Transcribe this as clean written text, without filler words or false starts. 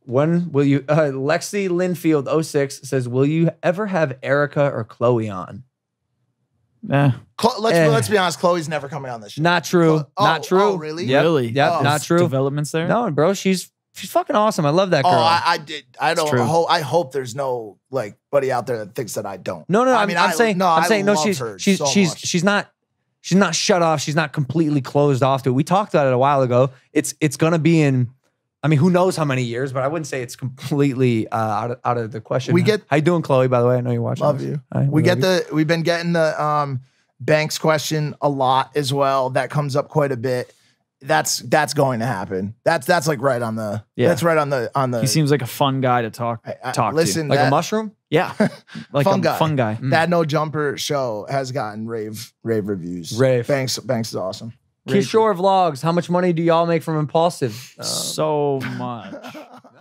When will you? Lexi Linfield 06 says, "Will you ever have Erica or Chloe on?" Let's be honest. Chloe's never coming on this show. Not true. Not true. Oh, really? Yep. Really? Yep. Oh. Not true. Developments there? No, bro. She's fucking awesome. I love that girl. Oh, I did. I don't. true. I hope there's no like buddy out there that thinks that I don't. No. I mean, I'm saying no. love her so much. She's not shut off. She's not completely closed off to it. We talked about it a while ago. It's gonna be in. I mean, who knows how many years? But I wouldn't say it's completely out of the question. How you doing, Chloe? By the way, I know you're watching. Love this. you. Hi, We've love been getting the Banks question a lot as well. That comes up quite a bit. That's going to happen. That's like right on the. Yeah. That's right on the. He seems like a fun guy to talk listen, like that, a mushroom. Yeah. Like Fun guy. fun guy. That No Jumper show has gotten rave reviews. Rave. Banks is awesome. Kishore Vlogs. How much money do y'all make from Impulsive? So much.